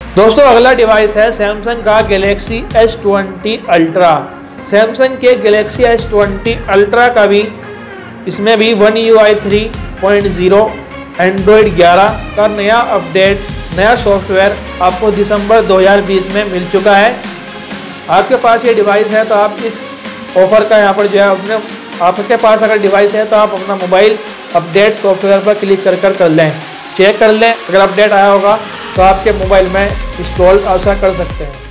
दोस्तों अगला डिवाइस है सैमसंग का गैलेक्सी S20 अल्ट्रा। सैमसंग के गैलेक्सी S20 अल्ट्रा का भी इसमें भी One UI 3.0 एंड्रॉयड 11 का नया अपडेट, नया सॉफ्टवेयर आपको दिसंबर 2020 में मिल चुका है। आपके पास ये डिवाइस है तो आप इस ऑफर का यहाँ पर जो है आपके पास अगर डिवाइस है तो आप अपना मोबाइल अपडेट सॉफ्टवेयर पर क्लिक कर लें, चेक कर लें। अगर अपडेट आया होगा तो आपके मोबाइल में इंस्टॉल ऐसा कर सकते हैं।